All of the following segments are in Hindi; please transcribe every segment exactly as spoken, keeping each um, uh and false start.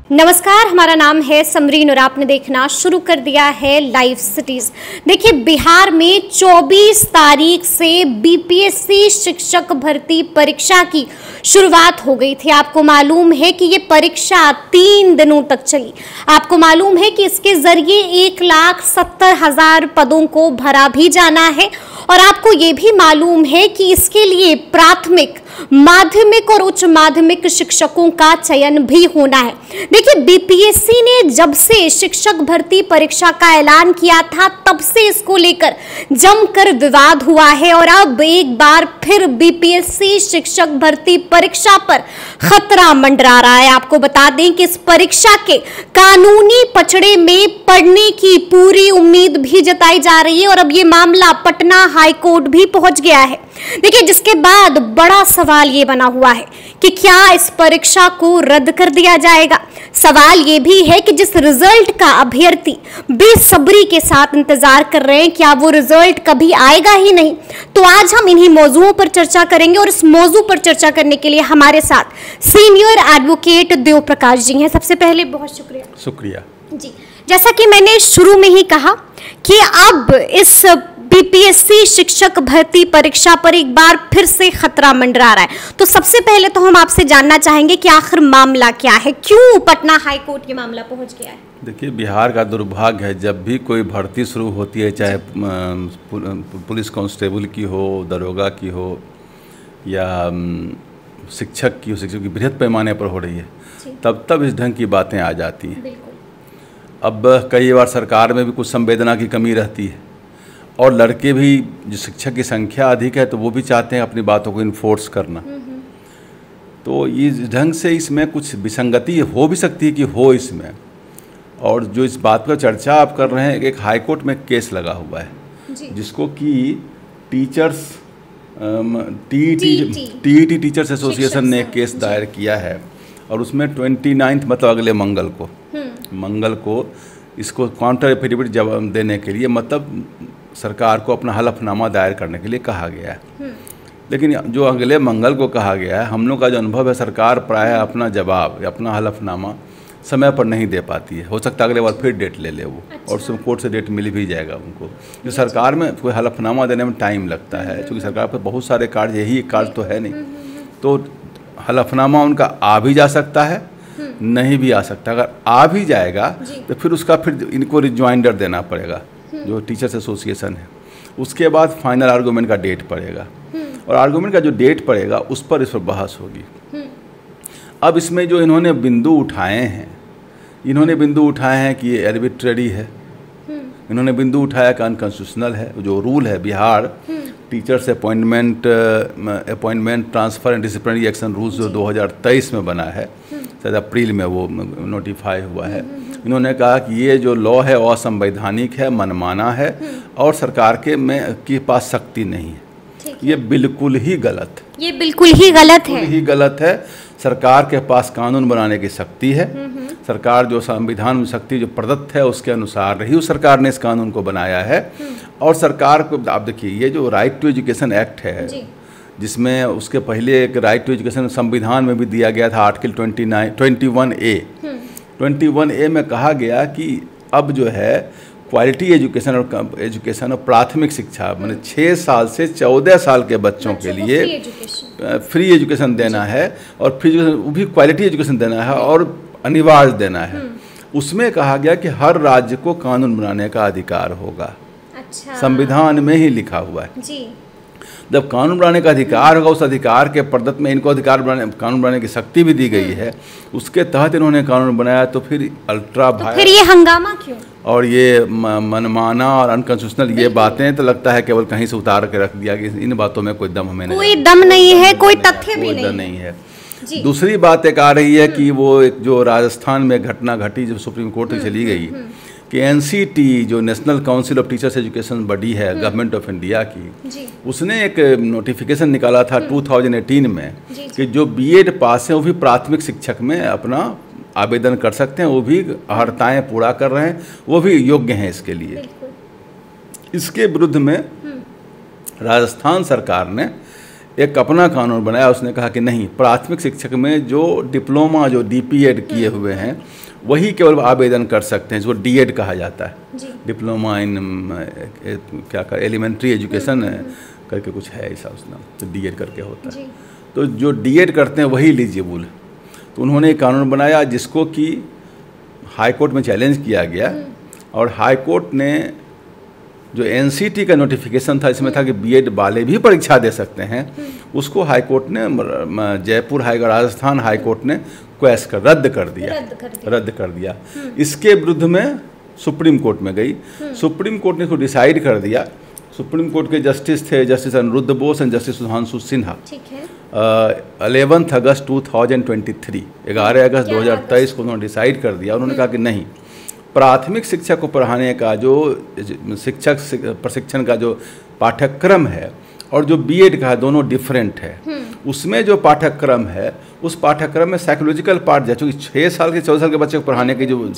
नमस्कार, हमारा नाम है समरीन और आपने देखना शुरू कर दिया है लाइव सिटीज। देखिए, बिहार में चौबीस तारीख से बीपीएससी शिक्षक भर्ती परीक्षा की शुरुआत हो गई थी। आपको मालूम है कि ये परीक्षा तीन दिनों तक चली। आपको मालूम है कि इसके जरिए एक लाख सत्तर हजार पदों को भरा भी जाना है और आपको ये भी मालूम है कि इसके लिए प्राथमिक, माध्यमिक और उच्च माध्यमिक शिक्षकों का चयन भी होना है। देखिए, बीपीएससी ने जब से शिक्षक भर्ती परीक्षा का ऐलान किया था तब से इसको लेकर जमकर विवाद हुआ है और अब एक बार फिर बीपीएससी शिक्षक भर्ती परीक्षा पर खतरा मंडरा रहा है। आपको बता दें कि इस परीक्षा के कानूनी पचड़े में पड़ने की पूरी उम्मीद भी जताई जा रही है और अब ये मामला पटना हाई कोर्ट भी पहुंच गया है। देखिए, जिसके बाद बड़ा सवाल ये बना हुआ है कि क्या इस परीक्षा को रद्द कर दिया जाएगा। सवाल ये भी है कि जिस रिजल्ट का अभ्यर्थी बेसब्री के साथ इंतजार कर रहे हैं, क्या वो रिजल्ट कभी आएगा ही नहीं। तो आज हम इन्हीं मौजूओं पर चर्चा करेंगे और इस मौजू पर चर्चा करने के लिए हमारे साथ सीनियर एडवोकेट देव प्रकाश जी हैं। सबसे पहले बहुत शुक्रिया। शुक्रिया जी। जैसा कि मैंने शुरू में ही कहा कि अब इस बीपीएससी शिक्षक भर्ती परीक्षा पर एक बार फिर से खतरा मंडरा रहा है, तो सबसे पहले तो हम आपसे जानना चाहेंगे कि आखिर मामला क्या है, क्यों पटना हाई कोर्ट ये मामला पहुंच गया है। देखिए, बिहार का दुर्भाग्य है, जब भी कोई भर्ती शुरू होती है, चाहे पुलिस कांस्टेबल की हो, दरोगा की हो या शिक्षक की हो, शिक्षक की बृहद पैमाने पर हो रही है, तब तब इस ढंग की बातें आ जाती हैं। अब कई बार सरकार में भी कुछ संवेदना की कमी रहती है और लड़के भी, जो शिक्षक की संख्या अधिक है तो वो भी चाहते हैं अपनी बातों को इन्फोर्स करना। तो इस ढंग से इसमें कुछ विसंगति हो भी सकती है कि हो इसमें। और जो इस बात पर चर्चा आप कर रहे हैं, एक हाई कोर्ट में केस लगा हुआ है जिसको कि टीचर्स टीईटी टीचर्स एसोसिएशन ने एक केस दायर किया है और उसमें ट्वेंटी नाइन्थ मतलब अगले मंगल को मंगल को इसको काउंटर एफिडेविट जवाब देने के लिए, मतलब सरकार को अपना हलफनामा दायर करने के लिए कहा गया है। लेकिन जो अगले मंगल को कहा गया है, हम लोग का जो अनुभव है, सरकार प्रायः अपना जवाब, अपना हलफनामा समय पर नहीं दे पाती है। हो सकता है अगले बार फिर डेट ले ले वो। अच्छा। और उसमें कोर्ट से डेट मिल भी जाएगा उनको। जो सरकार में कोई हलफनामा देने में टाइम लगता है, क्योंकि सरकार पर बहुत सारे कार्य, यही एक कार्य तो है नहीं, तो हलफनामा उनका आ भी जा सकता है, नहीं भी आ सकता। अगर आ भी जाएगा तो फिर उसका फिर इनको रिज्वाइंडर देना पड़ेगा, जो टीचर्स एसोसिएशन है। उसके बाद फाइनल आर्गूमेंट का डेट पड़ेगा और आर्गूमेंट का जो डेट पड़ेगा उस पर इस पर बहस होगी। अब इसमें जो इन्होंने बिंदु उठाए हैं, इन्होंने बिंदु उठाए हैं कि ये आर्बिट्रेरी है, इन्होंने बिंदु उठाया कि अनकॉन्स्टिट्यूशनल है। जो रूल है Bihar teachers appointment appointment transfer and disciplinary action rules जो दो हज़ार तेईस में बना है, शायद अप्रैल में वो नोटिफाई हुआ है। इन्होंने कहा कि ये जो लॉ है असंवैधानिक है, मनमाना है और सरकार के में के पास शक्ति नहीं है। ये बिल्कुल ही गलत ये बिल्कुल ही गलत है ही गलत है। सरकार के पास कानून बनाने की शक्ति है। सरकार जो संविधान में शक्ति जो प्रदत्त है उसके अनुसार ही उस सरकार ने इस कानून को बनाया है। और सरकार को आप देखिए, ये जो राइट टू एजुकेशन एक्ट है, जिसमें उसके पहले एक राइट टू एजुकेशन संविधान में भी दिया गया था, article twenty nine twenty one A twenty one A में कहा गया कि अब जो है क्वालिटी एजुकेशन और एजुकेशन और प्राथमिक शिक्षा, मतलब छः साल से चौदह साल के बच्चों के लिए फ्री एजुकेशन देना है और फ्री वो भी क्वालिटी एजुकेशन देना है और अनिवार्य देना है। उसमें कहा गया कि हर राज्य को कानून बनाने का अधिकार होगा। अच्छा। संविधान में ही लिखा हुआ है जी। जब कानून बनाने का अधिकार होगा, उस अधिकार के प्रदत्त में इनको अधिकार बनाने, कानून बनाने की शक्ति भी दी गई है, उसके तहत इन्होंने कानून बनाया, तो फिर अल्ट्रा तो फिर ये हंगामा क्यों और ये मनमाना और अनकॉन्स्टिट्यूशनल ये बातें, तो लगता है केवल कहीं से उतार के रख दिया कि इन बातों में कोई दम हमें कोई दम नहीं है, कोई तथ्य भी नहीं है। दूसरी बात एक आ रही है कि वो एक जो राजस्थान में घटना घटी, जो सुप्रीम कोर्ट से चली गई कि एनसीटी जो national council of teachers education body है गवर्नमेंट ऑफ इंडिया की, उसने एक नोटिफिकेशन निकाला था दो हज़ार अठारह में कि जो बीएड पास है वो भी प्राथमिक शिक्षक में अपना आवेदन कर सकते हैं, वो भी अर्हताएं पूरा कर रहे हैं, वो भी योग्य हैं इसके लिए। इसके विरुद्ध में राजस्थान सरकार ने एक अपना कानून बनाया। उसने कहा कि नहीं, प्राथमिक शिक्षक में जो डिप्लोमा जो डीपीएड किए हुए हैं वही केवल आवेदन कर सकते हैं, जिसको डीएड कहा जाता है, डिप्लोमा इन क्या कर एलिमेंट्री एजुकेशन करके कुछ है ऐसा उस नाम, तो डीएड करके होता है। तो जो डीएड करते हैं वही एलिजिबल है। तो उन्होंने एक कानून बनाया जिसको कि हाई कोर्ट में चैलेंज किया गया, और हाई कोर्ट ने जो एनसीटी का नोटिफिकेशन था इसमें था कि बीएड वाले भी परीक्षा दे सकते हैं, उसको हाई कोर्ट ने, Jaipur high Rajasthan high court ने क्वैश कर रद्द कर दिया रद्द कर दिया, रद्द कर दिया। इसके विरुद्ध में सुप्रीम कोर्ट में गई। सुप्रीम कोर्ट ने इसको डिसाइड कर दिया। सुप्रीम कोर्ट के जस्टिस थे justice Aniruddha Bose and justice Sudhanshu Sinha. Eleventh August two thousand twenty three ग्यारह अगस्त दो हज़ार तेईस को उन्होंने डिसाइड कर दिया। उन्होंने कहा कि नहीं, प्राथमिक शिक्षा को पढ़ाने का जो शिक्षक प्रशिक्षण का जो पाठ्यक्रम है और जो बीएड का है दोनों डिफरेंट है। उसमें जो पाठ्यक्रम है उस पाठ्यक्रम में साइकोलॉजिकल पार्ट है, चूँकि छः साल के चौदह साल के बच्चे को पढ़ाने की जो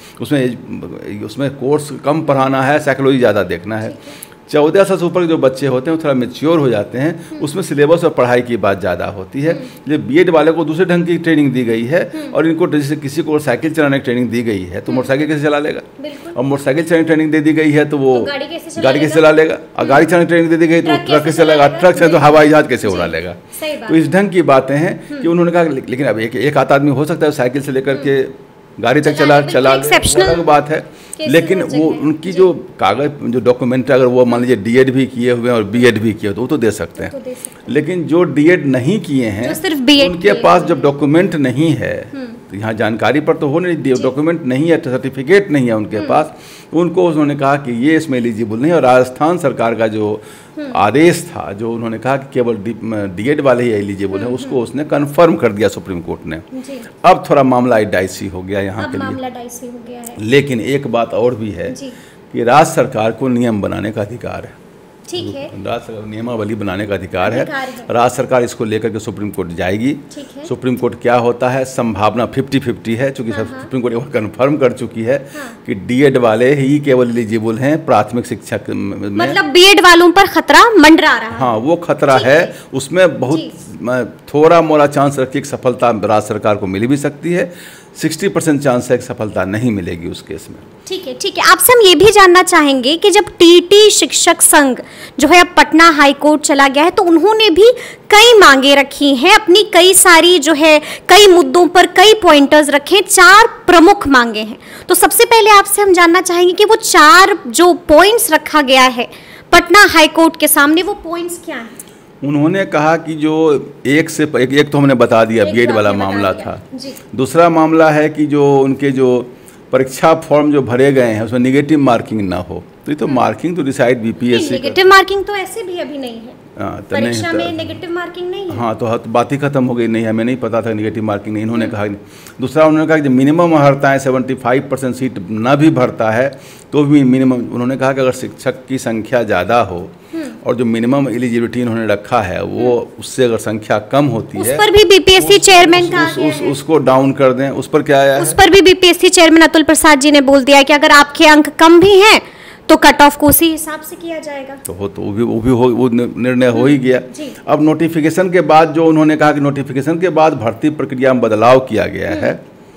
उसमें उसमें कोर्स कम पढ़ाना है, साइकोलॉजी ज़्यादा देखना है। चौदह साल से ऊपर के जो बच्चे होते हैं वो थोड़ा मेच्योर हो जाते हैं, उसमें सिलेबस और पढ़ाई की बात ज़्यादा होती है। ये बीएड वाले को दूसरे ढंग की ट्रेनिंग दी गई है, और इनको जैसे किसी को साइकिल चलाने की ट्रेनिंग दी गई है तो मोटरसाइकिल कैसे चला लेगा, और मोटरसाइकिल चलाने की ट्रेनिंग दे दी गई है तो वो गाड़ी कैसे चला लेगा, और गाड़ी चलाने की ट्रेनिंग दे दी गई तो ट्रक कैसे चलाएगा, ट्रक से तो हवाई जहाज कैसे उड़ा लेगा। तो इस ढंग की बातें हैं कि उन्होंने कहा लेकिन अब एक एक आध आदमी हो सकता है साइकिल से लेकर के गाड़ी तक चला चला अलग बात है, लेकिन वो उनकी जो कागज जो डॉक्यूमेंट अगर वो मान लीजिए डीएड भी किए हुए हैं और बीएड भी किए तो वो तो दे सकते हैं, लेकिन जो डीएड नहीं किए हैं उनके पास जब डॉक्यूमेंट नहीं है, तो यहाँ जानकारी पर तो हो नहीं, डॉक्यूमेंट नहीं है, सर्टिफिकेट नहीं है उनके पास, उनको उन्होंने कहा कि ये इसमें एलिजिबल नहीं। और राजस्थान सरकार का जो आदेश था, जो उन्होंने कहा कि केवल डीएड वाले ही एलिजिबल है, उसको उसने कंफर्म कर दिया सुप्रीम कोर्ट ने। अब थोड़ा मामला डाइसी हो गया यहाँ के लिए, डाइसी हो गया है। लेकिन एक बात और भी है कि राज्य सरकार को नियम बनाने का अधिकार है, ठीक है, राज्य सरकार नियमावली बनाने का अधिकार है। राज्य सरकार इसको लेकर के सुप्रीम कोर्ट जाएगी। सुप्रीम कोर्ट क्या होता है, संभावना फिफ्टी फिफ्टी है, चूंकि सुप्रीम कोर्ट कंफर्म कर चुकी है कि डीएड वाले ही केवल एलिजिबल हैं प्राथमिक शिक्षक में। मतलब बीएड वालों पर खतरा मंडरा रहा है। हाँ, वो खतरा है, उसमें बहुत थोड़ा मोड़ा चांस रखिए कि सफलता राज्य सरकार को मिल भी सकती है, साठ परसेंट चांस है कि सफलता नहीं मिलेगी उस केस में। ठीक है, ठीक है। आपसे हम ये भी जानना चाहेंगे कि जब टीटी शिक्षक संघ जो है अब पटना हाई कोर्ट चला गया है, तो उन्होंने भी कई मांगे रखी हैं, अपनी कई सारी जो है कई मुद्दों पर कई पॉइंटर्स रखे, चार प्रमुख मांगे हैं। तो सबसे पहले आपसे हम जानना चाहेंगे कि वो चार जो पॉइंट्स रखा गया है पटना हाई कोर्ट के सामने, वो पॉइंट्स क्या हैं? उन्होंने कहा कि जो एक से एक, एक तो हमने बता दिया बीएड वाला मामला था। दूसरा मामला है कि जो उनके जो परीक्षा फॉर्म जो भरे गए हैं उसमें नेगेटिव मार्किंग ना हो, तो ये तो मार्किंग तो डिसाइड बीपीएससी। नेगेटिव मार्किंग तो ऐसे भी अभी नहीं है, हाँ, तो परीक्षा नहीं, में नेगेटिव मार्किंग नहीं है। हाँ, तो बात ही खत्म हो गई, नहीं हमें नहीं पता था नेगेटिव मार्किंग नहीं, इन्होंने कहा। दूसरा उन्होंने कहा कि मिनिमम हरता है सेवेंटी फाइव परसेंट सीट ना भी भरता है तो भी मिनिमम, उन्होंने कहा कि अगर शिक्षक की संख्या ज़्यादा हो और जो मिनिमम एलिजिबिलिटी उन्होंने रखा है वो उससे अगर संख्या कम होती उस है, उस पर भी बीपीएससी चेयरमैन का उस, उस, उसको डाउन कर दें। उस पर क्या आया है? उस पर भी बीपीएससी चेयरमैन अतुल प्रसाद जी ने बोल दिया कि अगर आपके अंक कम भी हैं तो कट ऑफ को उसी हिसाब से किया जाएगा। तो हो तो वो भी वो भी हो वो निर्णय हो ही गया। अब नोटिफिकेशन के बाद जो उन्होंने कहा कि नोटिफिकेशन के बाद भर्ती प्रक्रिया में बदलाव किया गया है।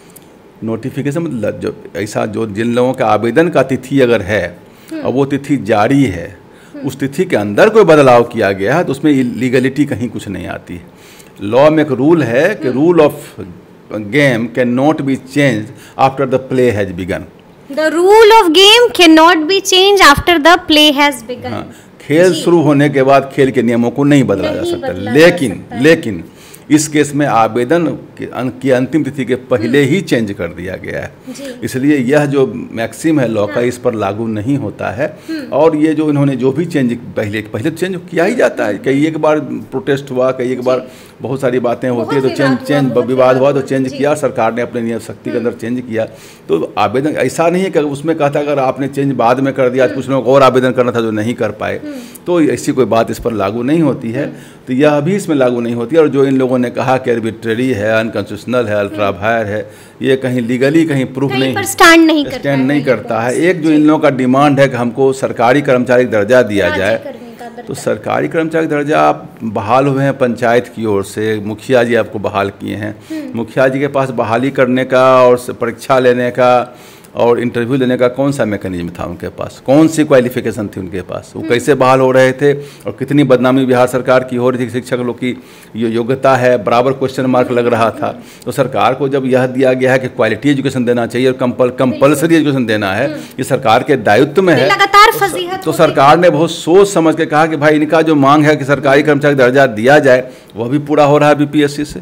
नोटिफिकेशन मतलब जो ऐसा जो जिन लोगों का आवेदन का तिथि अगर है और वो तिथि जारी है, उस तिथि के अंदर कोई बदलाव किया गया है तो उसमें लीगलिटी कहीं कुछ नहीं आती है। लॉ में एक रूल है कि rule of game can not be change after the play has begun. The rule of game cannot be changed after the play has begun. हाँ, खेल शुरू होने के बाद खेल के नियमों को नहीं बदला जा सकता, लेकिन लेकिन इस केस में आवेदन की अंतिम तिथि के पहले ही चेंज कर दिया गया है, इसलिए यह जो मैक्सिम है लॉ का इस पर लागू नहीं होता है। और ये जो इन्होंने जो भी चेंज पहले पहले चेंज किया ही जाता है, कई एक बार प्रोटेस्ट हुआ, कई एक बार बहुत सारी बातें होती है तो चेंज चेंज विवाद हुआ तो चेंज किया, सरकार ने अपने नियम शक्ति के अंदर चेंज किया। तो आवेदन ऐसा नहीं है कि उसमें कहता अगर आपने चेंज बाद में कर दिया, कुछ लोगों को और आवेदन करना था जो नहीं कर पाए, तो ऐसी कोई बात इस पर लागू नहीं होती है। तो यह भी इसमें लागू नहीं होती है। और जो इन लोगों ने कहा कि आर्बिट्रेरी है, अनकॉन्स्टिट्यूशनल है, अल्ट्रा वायर है, ये कहीं लीगली कहीं प्रूफ नहीं स्टैंड नहीं स्टैंड नहीं करता है। एक जो इन लोगों का डिमांड है कि हमको सरकारी कर्मचारी दर्जा दिया जाए, तो सरकारी कर्मचारी का दर्जा आप बहाल हुए हैं पंचायत की ओर से, मुखिया जी आपको बहाल किए हैं। मुखिया जी के पास बहाली करने का और परीक्षा लेने का और इंटरव्यू लेने का कौन सा मैकेनिज्म था उनके पास, कौन सी क्वालिफिकेशन थी उनके पास, वो कैसे बहाल हो रहे थे और कितनी बदनामी बिहार सरकार की हो रही थी, शिक्षक लोग की ये योग्यता है बराबर क्वेश्चन मार्क लग रहा था। तो सरकार को जब यह दिया गया है कि क्वालिटी एजुकेशन देना चाहिए और कंपल कंपल्सरी एजुकेशन देना है, ये सरकार के दायित्व में है, लगातार तो सरकार ने बहुत सोच समझ के कहा कि भाई इनका जो मांग है कि सरकारी कर्मचारी दर्जा दिया जाए वह भी पूरा हो रहा है बीपीएससी से।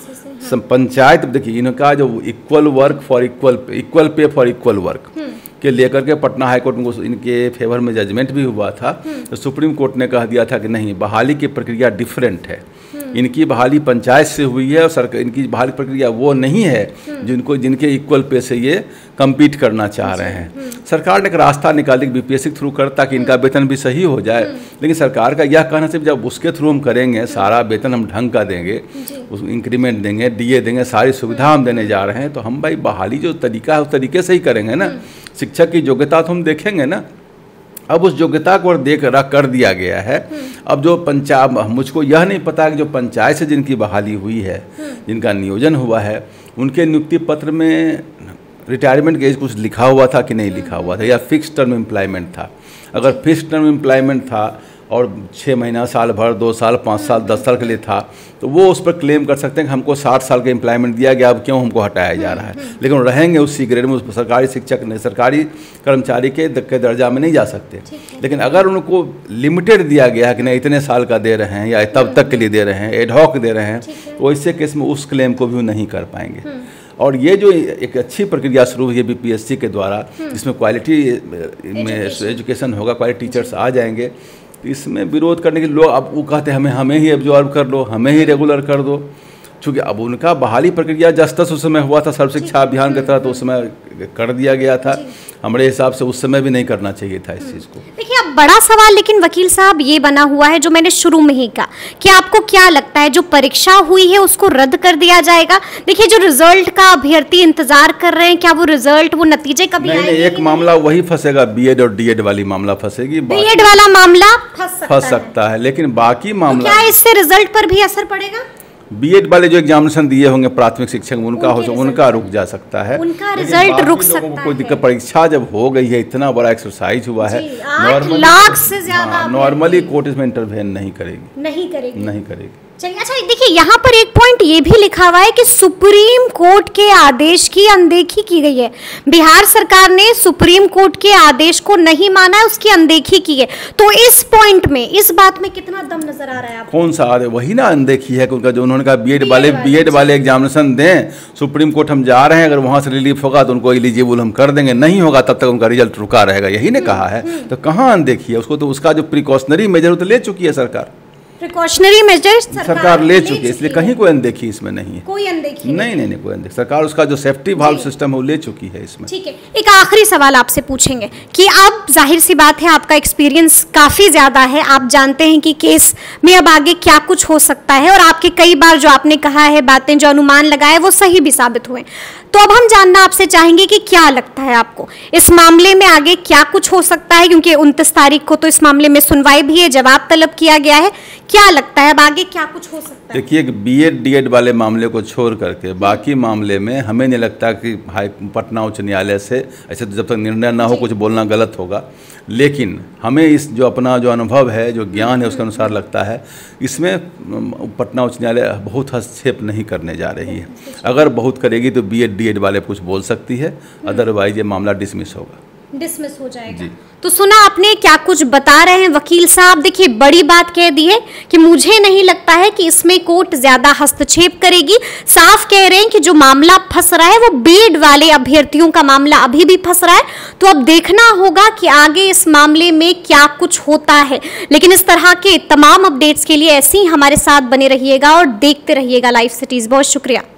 पंचायत देखिए इनका जो equal work for equal equal pay for equal work के लेकर के पटना हाईकोर्ट में इनके फेवर में जजमेंट भी हुआ था, तो सुप्रीम कोर्ट ने कह दिया था कि नहीं, बहाली की प्रक्रिया डिफरेंट है, इनकी बहाली पंचायत से हुई है और सरकार इनकी बहाली प्रक्रिया वो नहीं है जिनको जिनके इक्वल पे से ये कम्पीट करना चाह रहे हैं। सरकार ने एक रास्ता निकाली बीपीएससी के थ्रू कर ताकि इनका वेतन भी सही हो जाए, लेकिन सरकार का यह कहना सिर्फ जब उसके थ्रू हम करेंगे, सारा वेतन हम ढंग का देंगे, उस इंक्रीमेंट देंगे, डीए देंगे, सारी सुविधा हम देने जा रहे हैं, तो हम भाई बहाली जो तरीका है उस तरीके से ही करेंगे ना। शिक्षक की योग्यता तो हम देखेंगे ना। अब उस योग्यता को देख रख कर दिया गया है। अब जो पंचायत, मुझको यह नहीं पता कि जो पंचायत से जिनकी बहाली हुई है, जिनका नियोजन हुआ है, उनके नियुक्ति पत्र में रिटायरमेंट के एज कुछ लिखा हुआ था कि नहीं लिखा हुआ था, या फिक्स टर्म एम्प्लॉयमेंट था। अगर फिक्स टर्म एम्प्लॉयमेंट था और छः महीना, साल भर, दो साल, पाँच साल, दस साल के लिए था, तो वो उस पर क्लेम कर सकते हैं कि हमको साठ साल का एम्प्लॉयमेंट दिया गया, अब क्यों हमको हटाया जा रहा है। लेकिन रहेंगे उसी ग्रेड में, उस सरकारी शिक्षक ने सरकारी कर्मचारी के के दर्जा में नहीं जा सकते। लेकिन अगर उनको लिमिटेड दिया गया है कि नहीं इतने साल का दे रहे हैं या तब तक के लिए दे रहे हैं, एडहॉक दे रहे हैं, तो वैसे केस में उस क्लेम को भी नहीं कर पाएंगे। और ये जो एक अच्छी प्रक्रिया शुरू हुई है बीपीएससी के द्वारा, जिसमें क्वालिटी में एजुकेशन होगा, क्वालिटी टीचर्स आ जाएंगे, इसमें विरोध करने के लोग अब वो कहते हैं हमें हमें ही एब्जॉर्ब कर लो, हमें ही रेगुलर कर दो। चूँकि अब उनका बहाली प्रक्रिया जस्टिस उस समय हुआ था सर्व शिक्षा अभियान के तहत, तो उस समय कर दिया गया था। हमारे हिसाब से उस समय भी नहीं करना चाहिए था इस चीज़ को। देखिए अब बड़ा सवाल लेकिन वकील साहब ये बना हुआ है, जो मैंने शुरू में ही कहा कि आपको क्या लगता है जो परीक्षा हुई है उसको रद्द कर दिया जाएगा? देखिए जो रिजल्ट का अभ्यर्थी इंतजार कर रहे हैं, क्या वो रिजल्ट, वो नतीजे कभी नहीं, नहीं, एक मामला वही फंसेगा, बीएड और डीएड वाली मामला फंसेगी, बीएड वाला मामला फंस सकता, फंस सकता है, लेकिन बाकी मामला, क्या इससे रिजल्ट पर भी असर पड़ेगा? बीएड वाले जो एग्जामिनेशन दिए होंगे प्राथमिक शिक्षक में, उनका हो उनका रुक जा सकता है, उनका रिजल्ट रुक सकता है। कोई दिक्कत, परीक्षा जब हो गई है, इतना बड़ा एक्सरसाइज हुआ है, नॉर्मली लाख से ज्यादा, नॉर्मली कोर्ट इसमें इंटरवेन नहीं करेगी, नहीं करेगी, नहीं करेगी। चलिए अच्छा देखिए यहाँ पर एक पॉइंट ये भी लिखा हुआ है कि सुप्रीम कोर्ट के आदेश की अनदेखी की गई है। बिहार सरकार ने सुप्रीम कोर्ट के आदेश को नहीं माना है, उसकी अनदेखी की है। तो इस पॉइंट में, इस बात में कितना दम नजर आ रहा है आपको? कौन सा आदेश? वही ना अनदेखी है, क्योंकि जो उन्होंने कहा बीएड वाले बीएड वाले एग्जामिनेशन दें, सुप्रीम कोर्ट हम जा रहे हैं, अगर वहां से रिलीफ होगा तो उनको एलिजिबल हम कर देंगे, नहीं होगा तब तक उनका रिजल्ट रुका रहेगा, यही ने कहा है। तो कहाँ अनदेखी है उसको? तो उसका जो प्रिकॉशनरी मेजर तो ले चुकी है सरकार, प्रिकॉशनरी मेजर्स सरकार, सरकार ले चुकी है, इसलिए कहीं कोई अनदेखी इसमें नहीं है, कोई अनदेखी नहीं, नहीं नहीं कोई अनदेखी। सरकार उसका जो सेफ्टी वाल्व सिस्टम है वो ले चुकी है इसमें। ठीक है, एक आखिरी सवाल आपसे पूछेंगे कि अब जाहिर सी बात है आपका एक्सपीरियंस काफ़ी ज़्यादा है, आप जानते हैं कि केस में अब आगे क्या कुछ हो सकता है, और आपके कई बार जो आपने कहा है बातें, जो अनुमान लगाए, वो सही भी साबित हुए। तो अब हम जानना आपसे चाहेंगे कि क्या लगता है आपको इस मामले में आगे क्या कुछ हो सकता है, क्योंकि उनतीस तारीख को तो इस मामले में सुनवाई भी है, जवाब तलब किया गया है, क्या लगता है अब आगे क्या कुछ हो सकता है? देखिए बीएड डीएड वाले मामले को छोड़ करके बाकी मामले में हमें नहीं लगता कि हाई पटना उच्च न्यायालय से ऐसे तो जब तक निर्णय ना हो कुछ बोलना गलत होगा, लेकिन हमें इस जो अपना जो अनुभव है, जो ज्ञान है, उसके अनुसार लगता है इसमें पटना उच्च न्यायालय बहुत हस्तक्षेप नहीं करने जा रही है। अगर बहुत करेगी तो बीएड डीएड वाले कुछ बोल सकती है, अदरवाइज ये मामला डिसमिस होगा, डिसमिस हो जाएगा। तो सुना आपने क्या कुछ बता रहे हैं वकील साहब। देखिए बड़ी बात कह दी है कि मुझे नहीं लगता है कि इसमें कोर्ट ज्यादा हस्तक्षेप करेगी। साफ कह रहे हैं कि जो मामला फंस रहा है वो बीएड वाले अभ्यर्थियों का मामला अभी भी फंस रहा है। तो अब देखना होगा कि आगे इस मामले में क्या कुछ होता है। लेकिन इस तरह के तमाम अपडेट्स के लिए ऐसे ही हमारे साथ बने रहिएगा और देखते रहिएगा लाइव सिटीज। बहुत शुक्रिया।